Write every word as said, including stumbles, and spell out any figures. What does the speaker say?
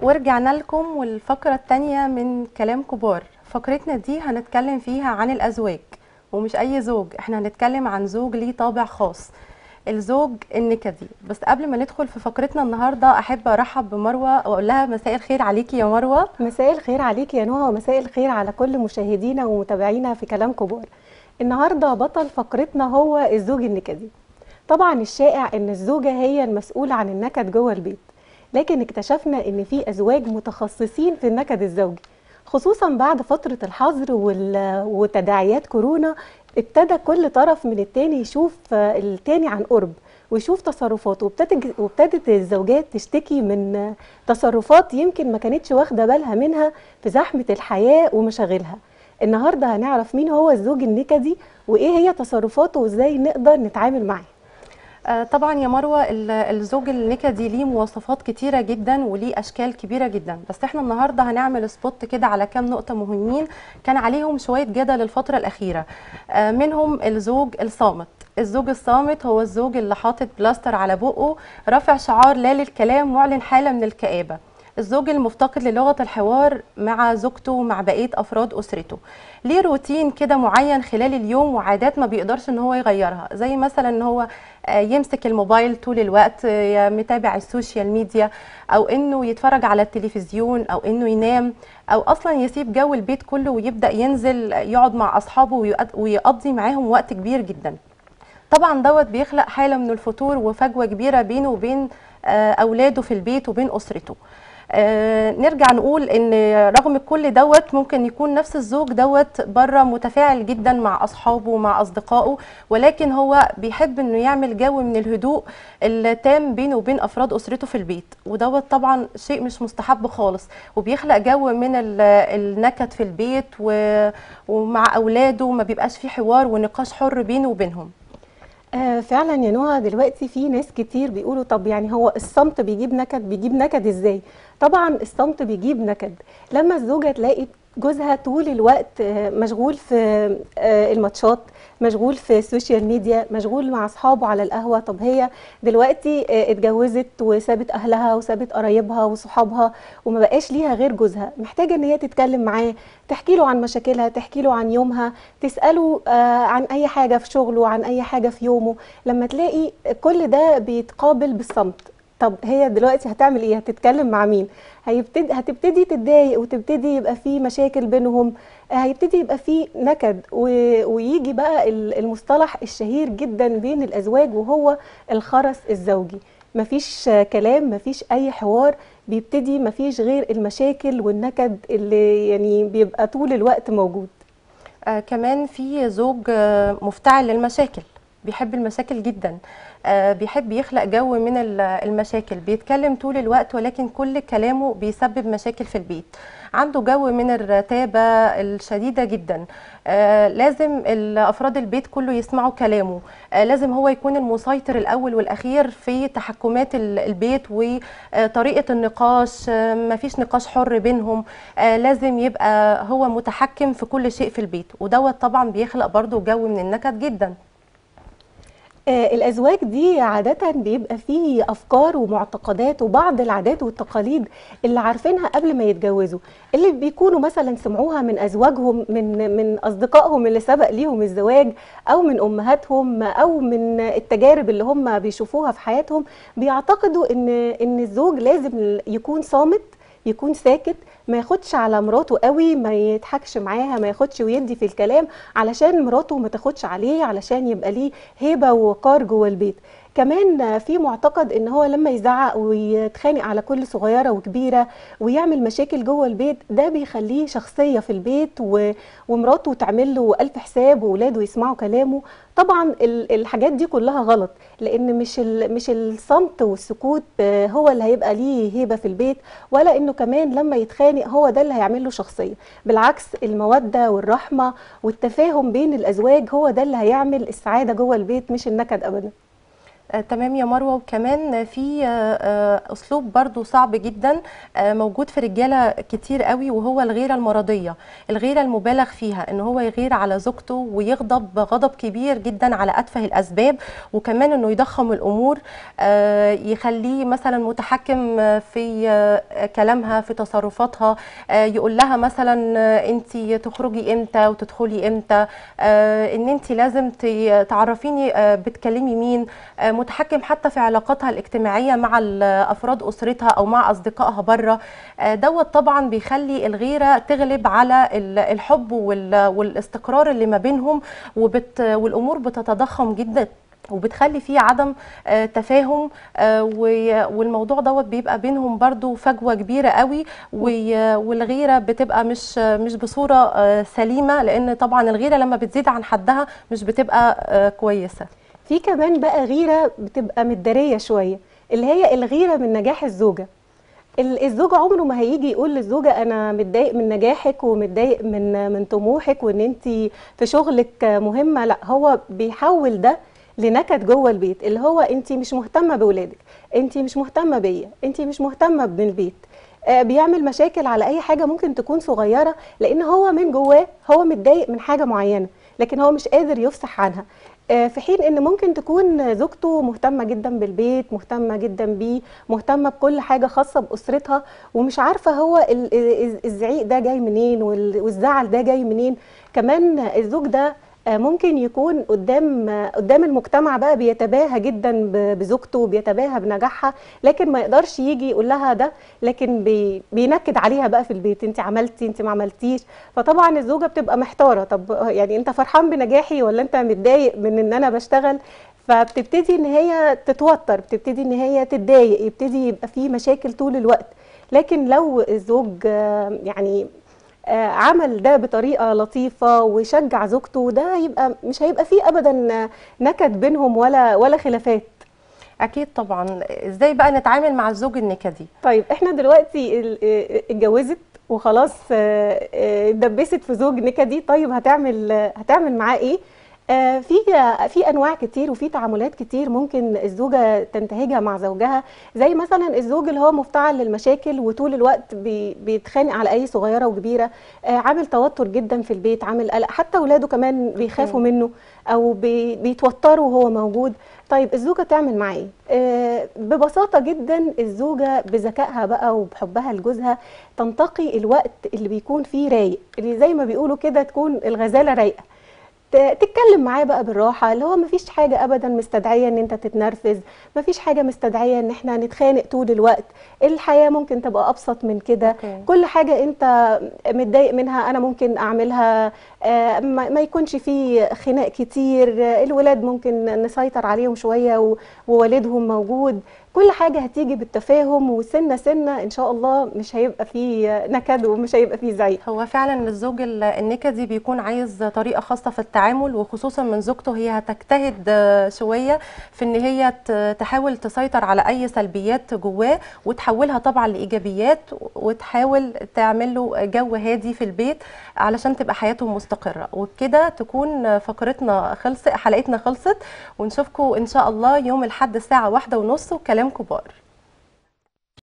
ورجعنا لكم والفقرة التانية من كلام كبار. فقرتنا دي هنتكلم فيها عن الأزواج، ومش أي زوج، احنا هنتكلم عن زوج ليه طابع خاص، الزوج النكدي. بس قبل ما ندخل في فقرتنا النهاردة أحب أرحب بمروة وأقول لها مساء الخير عليكي يا مروة. مساء الخير عليك يا نهى، ومساء الخير على كل مشاهدينا ومتابعينا في كلام كبار. النهارده بطل فقرتنا هو الزوج النكدي. طبعا الشائع ان الزوجه هي المسؤوله عن النكد جوه البيت، لكن اكتشفنا ان في ازواج متخصصين في النكد الزوجي، خصوصا بعد فتره الحظر وال- وتداعيات كورونا. ابتدى كل طرف من التاني يشوف آه، التاني عن قرب ويشوف تصرفاته، وابتدت وابتدت الزوجات تشتكي من آه، تصرفات يمكن ما كانتش واخده بالها منها في زحمه الحياه ومشاغلها. النهارده هنعرف مين هو الزوج النكدي وايه هي تصرفاته وازاي نقدر نتعامل معاه. آه، طبعا يا مروة ال- الزوج النكدي ليه مواصفات كتيرة جدا وليه أشكال كبيرة جدا، بس احنا النهاردة هنعمل سبوت كده على كام نقطة مهمين كان عليهم شوية جدل الفترة الأخيرة. آه، منهم الزوج الصامت. الزوج الصامت هو الزوج اللي حاطط بلاستر على بقه، رافع شعار لا للكلام، معلن حالة من الكآبة. الزوج المفتقد للغة الحوار مع زوجته ومع بقية أفراد أسرته. ليه روتين كده معين خلال اليوم وعادات ما بيقدرش ان هو يغيرها، زي مثلا ان هو آه، يمسك الموبايل طول الوقت، آه، متابع السوشيال ميديا، او انه يتفرج على التلفزيون، او انه ينام، او اصلا يسيب جو البيت كله ويبدأ ينزل يقعد مع اصحابه ويقض- ويقضي معاهم وقت كبير جدا. طبعا دوت بيخلق حالة من الفتور وفجوة كبيرة بينه وبين آه، أولاده في البيت وبين أسرته. آه، نرجع نقول ان رغم كل دوت ممكن يكون نفس الزوج دوت بره متفاعل جدا مع اصحابه ومع اصدقائه، ولكن هو بيحب انه يعمل جو من الهدوء التام بينه وبين افراد اسرته في البيت، ودوت طبعا شيء مش مستحب خالص، وبيخلق جو من ال- النكد في البيت و- ومع اولاده ما بيبقاش في حوار ونقاش حر بينه وبينهم. آه فعلا يا نهى، دلوقتي في ناس كتير بيقولوا طب يعني هو الصمت بيجيب نكد؟ بيجيب نكد ازاي؟ طبعا الصمت بيجيب نكد لما الزوجة تلاقي جوزها طول الوقت آه، مشغول في آه، الماتشات، مشغول في السوشيال ميديا، مشغول مع اصحابه على القهوة. طب هي دلوقتي آه، اتجوزت وسابت اهلها وسابت قرايبها وصحابها وما بقاش ليها غير جوزها، محتاجة ان هي تتكلم معاه، تحكي له عن مشاكلها، تحكي له عن يومها، تسأله آه، عن أي حاجة في شغله، عن أي حاجة في يومه. لما تلاقي كل ده بيتقابل بالصمت، طب هي دلوقتي هتعمل ايه؟ هتتكلم مع مين؟ هيبتدي هتبتدي تتضايق وتبتدي يبقى في مشاكل بينهم، آه، هيبتدي يبقى في نكد و- ويجي بقى ال- المصطلح الشهير جدا بين الأزواج وهو الخرس الزوجي. مفيش آه، كلام، مفيش أي حوار، بيبتدي مفيش غير المشاكل والنكد اللي يعني بيبقى طول الوقت موجود. آه كمان في زوج آه مفتعل للمشاكل، بيحب المشاكل جدا، آه بيحب يخلق جو من ال- المشاكل، بيتكلم طول الوقت ولكن كل كلامه بيسبب مشاكل في البيت. عنده جو من الرتابة الشديدة جدا، آه لازم ال- أفراد البيت كله يسمعوا كلامه، آه لازم هو يكون المسيطر الأول والأخير في تحكمات ال- البيت وطريقة النقاش، آه مفيش نقاش حر بينهم، آه لازم يبقى هو متحكم في كل شيء في البيت، ودوت طبعا بيخلق برضو جو من النكد جدا. آه، الأزواج دي عادة بيبقى فيه أفكار ومعتقدات وبعض العادات والتقاليد اللي عارفينها قبل ما يتجوزوا، اللي بيكونوا مثلا سمعوها من أزواجهم، من من أصدقائهم اللي سبق ليهم الزواج، أو من أمهاتهم، أو من التجارب اللي هم بيشوفوها في حياتهم. بيعتقدوا إن إن الزوج لازم يكون صامت، يكون ساكت، ما ياخدش على مراته قوي، ما يضحكش معاها، ما ياخدش ويدي في الكلام علشان مراته ما تاخدش عليه، علشان يبقى ليه هيبة ووقار جوه البيت. كمان في معتقد ان هو لما يزعق ويتخانق على كل صغيرة وكبيرة ويعمل مشاكل جوه البيت، ده بيخليه شخصية في البيت و... ومراته تعمل له ألف حساب وولاده يسمعوا كلامه. طبعا ال- الحاجات دي كلها غلط، لان مش ال... مش الصمت والسكوت آه، هو اللي هيبقى ليه هيبة في البيت، ولا انه كمان لما يتخانق هو ده اللي هيعمل له شخصية. بالعكس، المودة والرحمة والتفاهم بين الأزواج هو ده اللي هيعمل السعادة جوه البيت، مش النكد أبدا. آه، تمام يا مروة. وكمان في آه، آه، أسلوب برضو صعب جدا آه، موجود في رجالة كتير قوي، وهو الغيرة المرضية، الغيرة المبالغ فيها، إن هو يغير على زوجته ويغضب غضب كبير جدا على أتفه الأسباب، وكمان إنه يضخم الأمور، آه، يخليه مثلا متحكم آه، في آه، كلامها، في تصرفاتها، آه، يقول لها مثلا آه، أنت تخرجي إمتى وتدخلي إمتى، آه، إن أنت لازم ت- تعرفيني آه، بتكلمي مين، آه، متحكم حتى في علاقاتها الاجتماعية مع ال- أفراد أسرتها أو مع أصدقائها بره. آه، دوت طبعا بيخلي الغيرة تغلب على ال- الحب وال- والاستقرار اللي ما بينهم، وبت والأمور بتتضخم جدا، وبتخلي فيه عدم آه، تفاهم، آه، و- والموضوع دوت بيبقى بينهم برضو فجوة كبيرة قوي، و- والغيرة بتبقى مش مش بصورة آه، سليمة، لأن طبعا الغيرة لما بتزيد عن حدها مش بتبقى آه، كويسة. في كمان بقى غيرة بتبقى متدارية شوية، اللي هي الغيرة من نجاح الزوجة. ال- الزوج عمره ما هيجي يقول للزوجة أنا متضايق من نجاحك ومتضايق من من طموحك وإن أنت في شغلك مهمة، لا، هو بيحول ده لنكد جوه البيت، اللي هو أنت مش مهتمة بولادك، أنت مش مهتمة بيا، أنت مش مهتمة بالبيت. آه، بيعمل مشاكل على أي حاجة ممكن تكون صغيرة، لأن هو من جواه هو متضايق من حاجة معينة، لكن هو مش قادر يفصح عنها. آه، في حين ان ممكن تكون زوجته مهتمه جدا بالبيت، مهتمه جدا بيه، مهتمه بكل حاجه خاصه باسرتها، ومش عارفه هو ال- ال- الزعيق ده جاي منين وال- والزعل ده جاي منين. كمان الزوج ده آه، ممكن يكون قدام آه، قدام المجتمع بقى بيتباهى جدا ب- بزوجته وبيتباهى بنجاحها، لكن ما يقدرش يجي يقول لها ده، لكن بي بينكد عليها بقى في البيت، انت عملتي، انت ما عملتيش. فطبعا الزوجه بتبقى محتاره، طب يعني انت فرحان بنجاحي ولا انت متضايق من ان انا بشتغل؟ فبتبتدي ان هي تتوتر، بتبتدي ان هي تتضايق، يبتدي يبقى في مشاكل طول الوقت. لكن لو الزوج آه، يعني آه، عمل ده بطريقة لطيفة وشجع زوجته، ده يبقى مش هيبقى فيه ابدا نكد بينهم ولا ولا خلافات. أكيد طبعا. إزاي بقى نتعامل مع الزوج النكدي؟ طيب احنا دلوقتي ال- اه- اتجوزت وخلاص، اه، اه، اتدبست في زوج نكدي، طيب هتعمل هتعمل معاه ايه؟ اه، في في انواع كتير وفي تعاملات كتير ممكن الزوجه تنتهجها مع زوجها، زي مثلا الزوج اللي هو مفتعل للمشاكل وطول الوقت بي- بيتخانق على اي صغيره وكبيره، اه، عامل توتر جدا في البيت، عامل قلق، حتى اولاده كمان بيخافوا أوكي. منه او بي- بيتوتروا وهو موجود. طيب الزوجة تعمل معاه ايه؟ آه ببساطة جدا الزوجة بذكائها بقى وبحبها لجوزها تنتقي الوقت اللي بيكون فيه رايق، اللي زي ما بيقولوا كده تكون الغزالة رايقة، ت- تتكلم معاه بقى بالراحه، اللي هو مفيش حاجه ابدا مستدعيه ان انت تتنرفز، مفيش حاجه مستدعيه ان احنا نتخانق طول الوقت، الحياه ممكن تبقى ابسط من كده. أوكي. كل حاجه انت متضايق منها انا ممكن اعملها، آه، ما ما يكونش فيه خناق كتير، آه، الولاد ممكن نسيطر عليهم شويه و- ووالدهم موجود. كل حاجه هتيجي بالتفاهم، وسنه سنه ان شاء الله مش هيبقى فيه نكد ومش هيبقى فيه زعيق. هو فعلا الزوج ال- النكدي بيكون عايز طريقة خاصة في التعامل، وخصوصا من زوجته. هي هتجتهد آه، شوية في ان هي ت- تحاول تسيطر على اي سلبيات جواه وتحولها طبعا لإيجابيات، وتحاول تعمل له جو هادي في البيت علشان تبقى حياتهم مستقرة. وبكده تكون فقرتنا خلصت، حلقتنا خلصت، ونشوفكم ان شاء الله يوم الاحد الساعة واحدة ونص وكلام كبار.